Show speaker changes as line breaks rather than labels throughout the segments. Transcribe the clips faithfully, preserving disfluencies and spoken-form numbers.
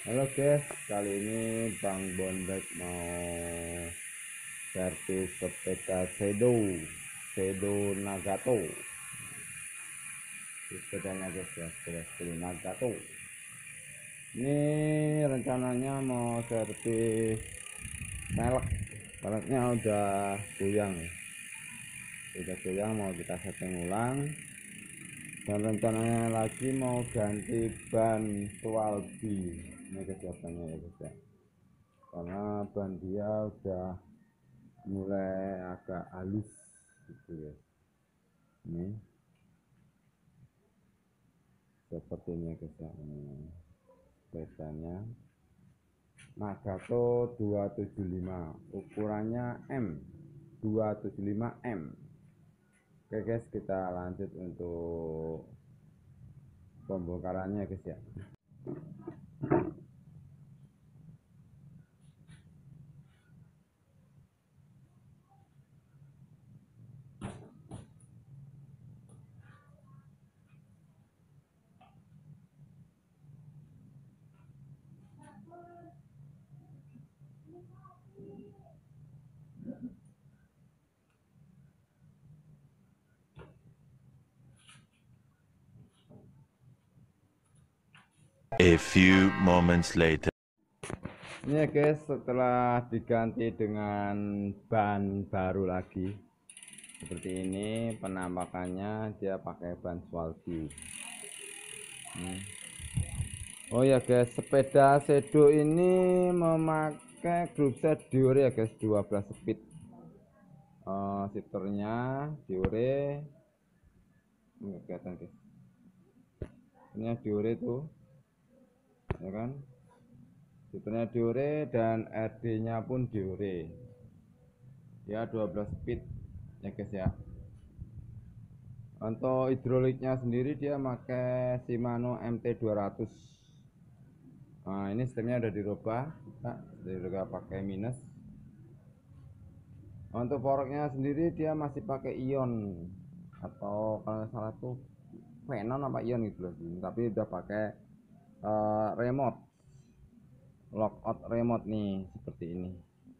Halo guys, kali ini Bang Bonbek mau servis sepeda Sedo Sedo Nagato. Sepedanya guys ya, sepeda Sedo Nagato. Ini rencananya mau servis pelek, peleknya udah goyang, udah goyang mau kita setting ulang. Dan rencananya lagi mau ganti ban Swalbi. Ini kejadiannya ya guys ya, karena ban dia udah mulai agak halus gitu ya. Ini seperti ini guys ya, ini sepedanya Nagato dua tujuh lima, ukurannya M dua tujuh lima M. Oke guys, kita lanjut untuk pembongkarannya guys ya.
A few moments later.
Ini ya guys, setelah diganti dengan ban baru lagi seperti ini, penampakannya dia pakai ban Swalbi. hmm. Oh ya guys, sepeda Sedo ini memakai group set Diore ya guys, dua belas speed. uh, Shifternya Diore, ini kelihatan guys, ini Diore tuh ya kan, shifternya Diore dan R D nya pun Diore ya, dua belas speed ya guys ya. Untuk hidroliknya sendiri dia pakai Shimano M T dua ratus. Nah, ini sistemnya udah dirubah, kita dirubah pakai minus. Untuk forknya sendiri dia masih pakai ion, atau kalau nggak salah tuh Venom apa ion gitu loh, tapi udah pakai uh, remote, lockout remote nih seperti ini.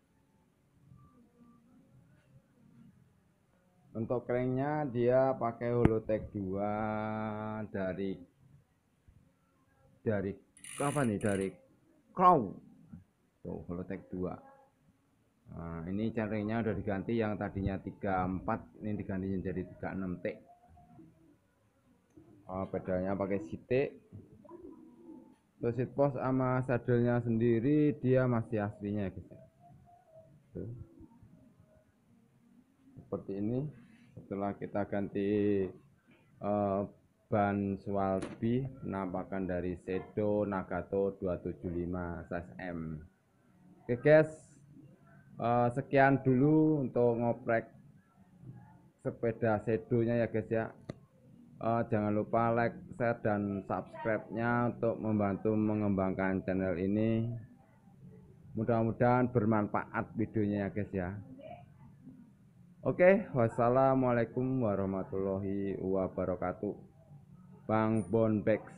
Untuk cranknya dia pakai Holotech dua dari dari apa nih, dari Crow tuh, Holotech dua. Nah, ini cengkringnya udah diganti, yang tadinya tiga puluh empat ini diganti menjadi tiga puluh enam T. Oh, pedalnya pakai sitik. Terus seat post sama sadelnya sendiri dia masih aslinya guys ya. Tuh. Seperti ini setelah kita ganti uh, ban Swalbi, penampakan dari Sedo Nagato dua tujuh lima size M. Oke guys, uh, sekian dulu untuk ngoprek sepeda Sedonya ya guys ya. Uh, jangan lupa like, share, dan subscribe-nya untuk membantu mengembangkan channel ini. Mudah-mudahan bermanfaat videonya ya guys ya. Oke, wassalamualaikum warahmatullahi wabarakatuh. Bang Bonbek